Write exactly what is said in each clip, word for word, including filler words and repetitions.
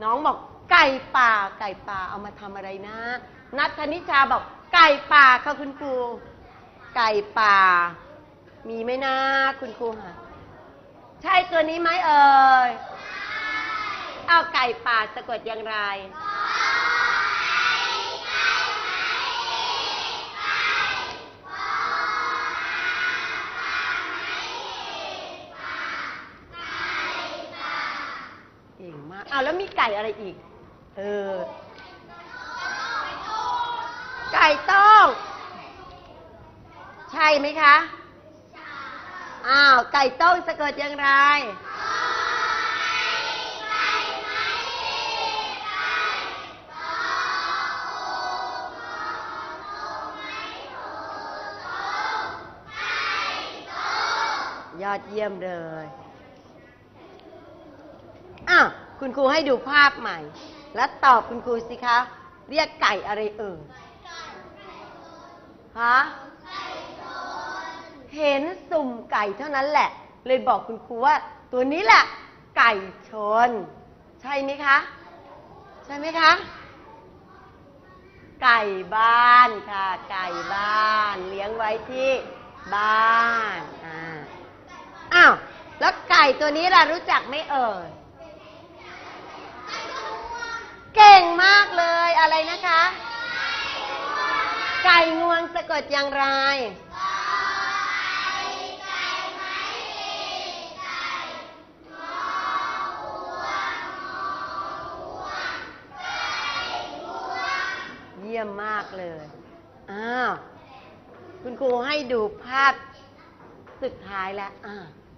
น้องบอกไก่ป่าไก่ป่าเอามาทำอะไรนะนัทธนิชาบอกไก่ป่าค่ะคุณครูไก่ป่ามีไหมนะคุณครูค่ะใช่ตัวนี้ไหมเอ่ยเอาไก่ป่าสะกดอย่างไรเก่งมากเอาแล้วมีไก่อะไรอีกเออไก่ต้องใช่ไหมคะอ้าวไก่ต้มสะกดอย่างไรยอดเยี่ยมเลยอ้าวคุณครูให้ดูภาพใหม่แล้วตอบคุณครูสิคะเรียกไก่อะไรเอ่ยฮะเห็นสุ่มไก่เท่านั้นแหละเลยบอกคุณครูว่าตัวนี้แหละไก่ชนใช่ไหมคะใช่ไหมคะไก่บ้านค่ะไก่บ้านเลี้ยงไว้ที่บ้านอ่าอ้าวแล้วไก่ตัวนี้ล่ะรู้จักไหมเอ่ยเก่งมากเลยอะไรนะคะไก่งวงสะกดอย่างไรเยี่ยมมากเลยอ้าวคุณครูให้ดูภาพสุดท้ายแล้วอ่า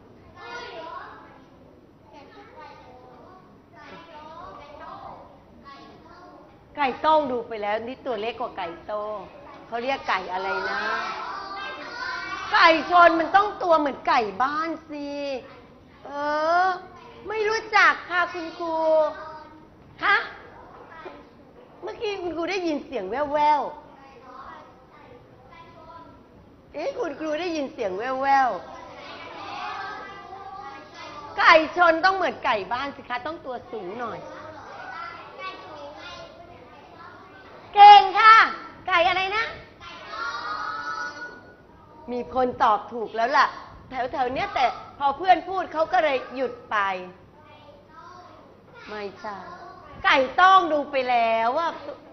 ไก่ต้งดูไปแล้วนี่ตัวเล็กกว่าไก่โตเขาเรียกไก่อะไรนะไก่ชนมันต้องตัวเหมือนไก่บ้านสิเออไม่รู้จักค่ะคุณครูคะเมื่อกี้คุณครูได้ยินเสียงแว่วๆเอ๊ะคุณครูได้ยินเสียงแว่วๆไก่ชนต้องเหมือนไก่บ้านสิคะต้องตัวสูงหน่อยเก่งค่ะไก่อะไรนะมีคนตอบถูกแล้วล่ะแถวๆเนี้ยแต่พอเพื่อนพูดเขาก็เลยหยุดไปไม่ใช่ไก่ต้องดูไปแล้วว่า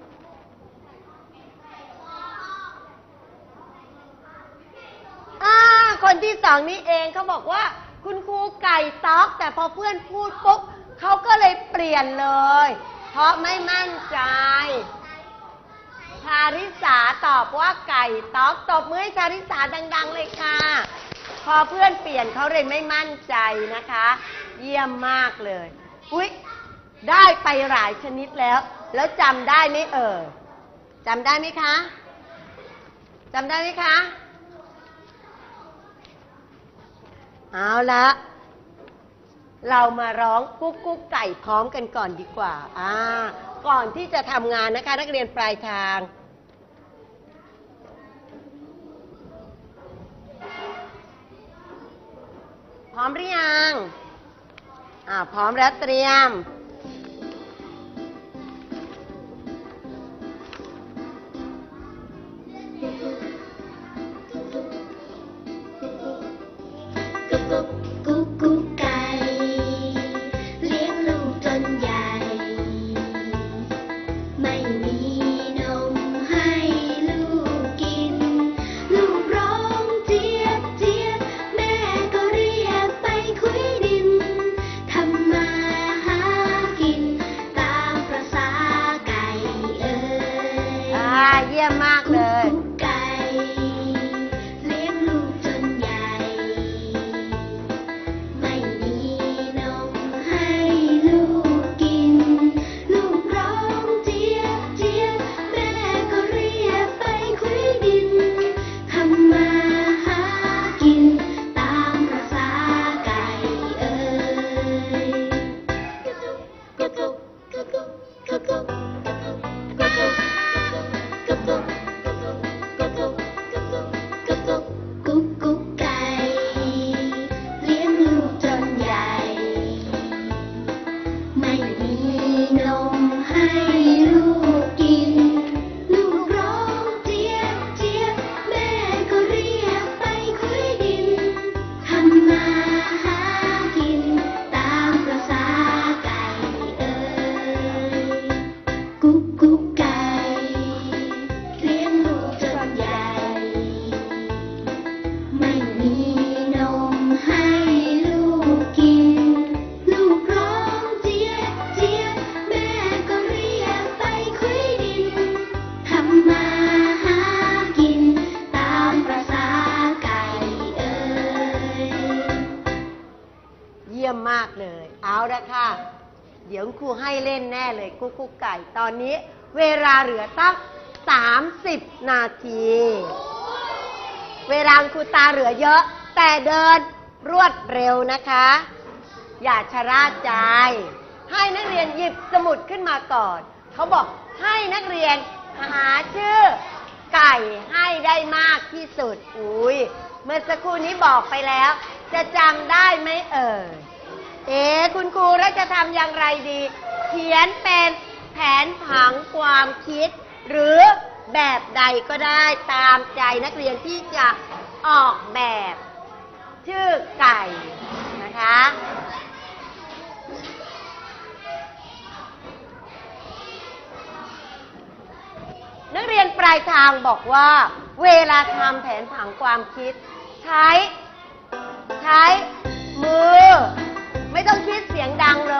อ่าคนที่สองนี่เองเขาบอกว่าคุณครูไก่ต๊อกแต่พอเพื่อนพูดปุ๊บเขาก็เลยเปลี่ยนเลยเพราะไม่มั่นใจชาริสาตอบว่าไก่ต๊อกตบมือให้ชาริสาดังๆเลยค่ะพอเพื่อนเปลี่ยนเขาเลยไม่มั่นใจนะคะเยี่ยมมากเลยอุ๊ยได้ไปหลายชนิดแล้วแล้วจำได้ไหมเอ่ยจำได้ไหมคะจำได้ไหมคะเอาละเรามาร้องกุ๊กกุ๊กไก่พร้อมกันก่อนดีกว่าอ่าก่อนที่จะทำงานนะคะนักเรียนปลายทางพร้อมหรือยังอ่าพร้อมแล้วเตรียมกุ๊กกุ๊กไก่เลี้ยงลูกจนใหญ่ไม่มีนมให้ลูกกินลูกร้องเจี๊ยบเจี๊ยบแม่ก็เรียกไปคุยดินทำมาหากินตามประสาไก่เอ๋ยอ่าเยี่ยมมากเลยไม่มีนกุ๊กกุ๊กไก่เลี้ยงลูกจนใหญ่ ไม่มีนมให้ลูกกิน ลูกร้องเจี๊ยบเจี๊ยบแม่ก็เรียกไปคุยดิน ทำมาหากินตามประสาไก่เอ่ยเยี่ยมมากเลย เอาละค่ะ เดี๋ยวครูให้เล่นแน่เลยกุ๊กกุ๊กไก่ ตอนนี้เวลาเหลือตั้งสามสิบนาที เวลาครูตาเหลือเยอะ แต่เดินรวดเร็วนะคะ อย่าชะล่าใจ ให้นักเรียนหยิบสมุดขึ้นมาก่อน เขาบอกให้นักเรียนหาชื่อไก่ให้ได้มากที่สุด อุ้ยเมื่อสักครู่นี้บอกไปแล้ว จะจำได้ไหมเอ่ย เอ๊ะคุณครูแล้วจะทำอย่างไรดี เขียนเป็นแผนผังความคิด หรือแบบใดก็ได้ตามใจนักเรียนที่จะออกแบบ ชื่อไก่นะคะ นักเรียนปลายทางบอกว่า เวลาทำแผนผังความคิด ใช้ ใช้มือ ไม่ต้องคิดเสียงดังเลย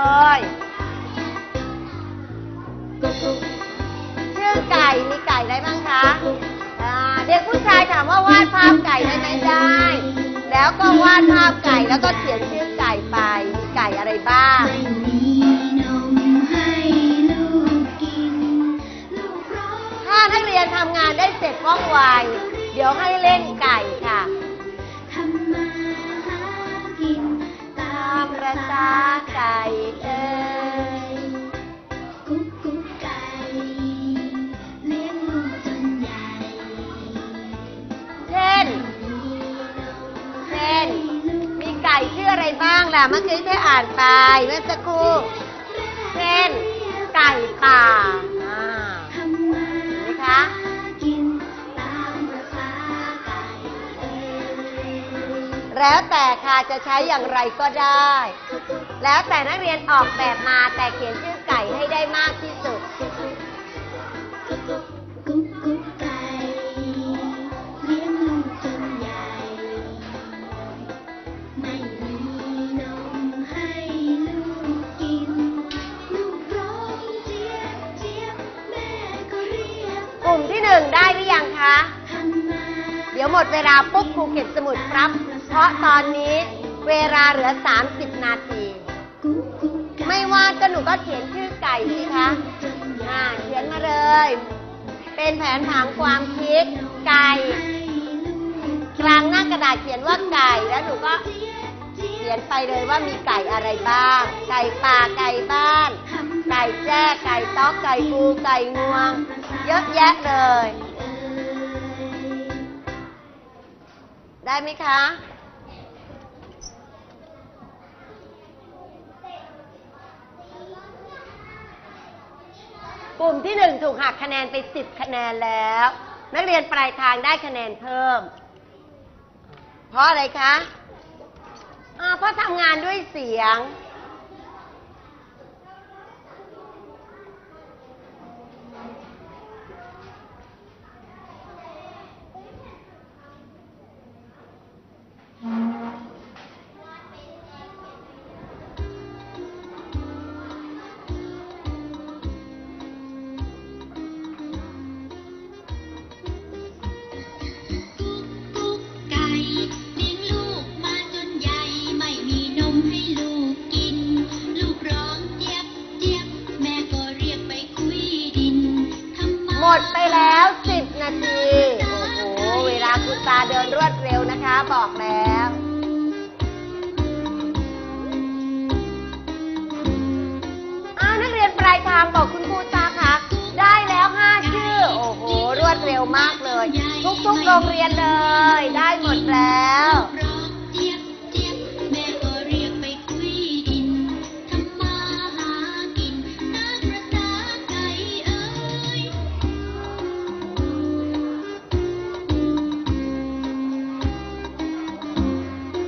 ชื่อไก่มีไก่ได้บ้างคะอ่าเด็กผู้ชายถามว่าวาดภาพไก่ได้ไหมได้ แล้วก็วาดภาพไก่แล้วก็เขียนชื่อไก่ไป มีไก่อะไรบ้างไม่มีนมให้ลูกกิน ลูกร้องถ้านักเรียนทำงานได้เสร็จว่องไว เดี๋ยวให้เล่นไก่ค่ะทำมาหากินตาตาม มปประ ระสาสาไก่เอ้ยกุ๊กกุ๊กไก่เลี้ยงลูกจนใหญ่เช่นมีนมเช่นให้ลูกมีไก่ชื่ออะไรบ้างล่ะ เมื่อกี้ได้อ่านไปเมื่อสักครู่ เช่น ไก่ป่าอ่าทำมาเห็นไหมคะหากินตามประสาไก่เอ่ยแล้วแต่ค่ะจะใช้อย่างไรก็ได้ แล้วแต่นักเรียนออกแบบมาแต่เขียนชื่อไก่ให้ได้มากที่สุดกุ๊กกุ๊กกุ๊กไก่เลี้ยงลูกจนใหญ่ ไม่มีนมให้ลูกกิน ลูกร้องเจี๊ยบเจี๊ยบแม่ก็เรียกกลุ่มที่หนึ่งได้หรือยังคะทำมาเดี๋ยวหมดเวลาปุ๊บครูเก็บสมุดครับ เพราะตอนนี้เวลาเหลือสามสิบนาทีกุ๊กกุ๊กไก่ไม่วาดก็หนูก็เขียนชื่อไก่สิคะจนใหญ่อ่าเขียนมาเลย เป็นแผนผังความคิด ไก่ให้ลูกกลางหน้ากระดาษเขียนว่าไก่ แล้วหนูก็เจี๊ยบเจี๊ยบเขียนไปเลยว่ามีไก่อะไรบ้าง ไก่ป่า ไก่บ้านทำไก่แจ้ ไก่ต๊อก ไก่กู ไก่งวง เยอะแยะเลยเอ่ยได้ไหมคะ กลุ่มที่หนึ่งถูกหักคะแนนไปสิบคะแนนแล้ว นักเรียนปลายทางได้คะแนนเพิ่ม เพราะอะไรคะอ่าเพราะทำงานด้วยเสียงกุ๊กไก่เลี้ยงลูกมาจนใหญ่ ไม่มีนมให้ลูกกิน ลูกร้องเจี๊ยบเจี๊ยบแม่ก็เรียกไปคุยดินทำมาหมดไปแล้วสิบนาที โอ้โห เวลาคุณตาเดินรวดเร็วนะคะ บอกแล้ว อ้าวนักเรียนปลายทางบอกคุณครูตาคะได้แล้วห้าชื่อ โอ้โห รวดเร็วมากเลย ทุกๆโรงเรียนเลย ได้หมดแล้วร้องเจี๊ยบเจี๊ยบแม่ก็เรียกไปคุยดินทำมาหากินตามประสาไก่เอ่ย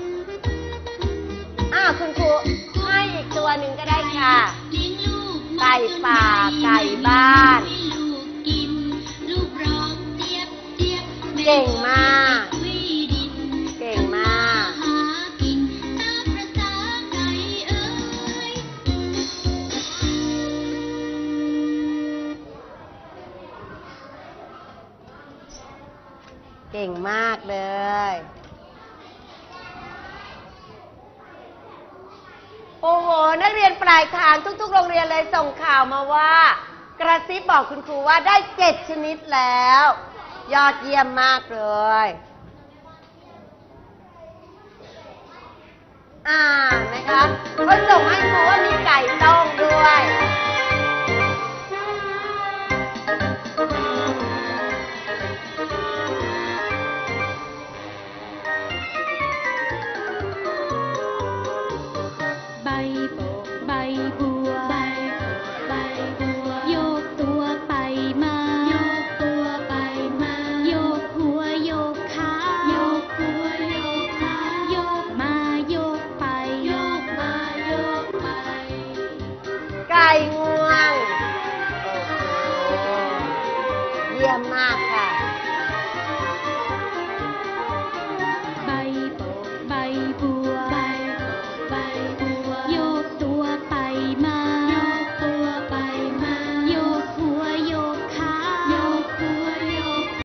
อ้าวคุณครูให้อีกตัวหนึ่งก็ได้ค่ะเลี้ยงลูกไก่ก่ป่าไก่บ้านลูกกินลูกร้องเจี๊ยบเจี๊ยบเก่งมากคุยดินเก่งมากหากินตามประสาไก่เอ้ยเก่งมากเลย โอ้โห นักเรียนปลายทางทุกๆโรงเรียนเลยส่งข่าวมาว่า กระซิบบอกคุณครูว่าได้เจ็ดชนิดแล้ว ยอดเยี่ยมมากเลย อ่านะคะเขาส่งให้ครูว่ามีไก่ต้มด้วยใบโบกใบบัว ใบ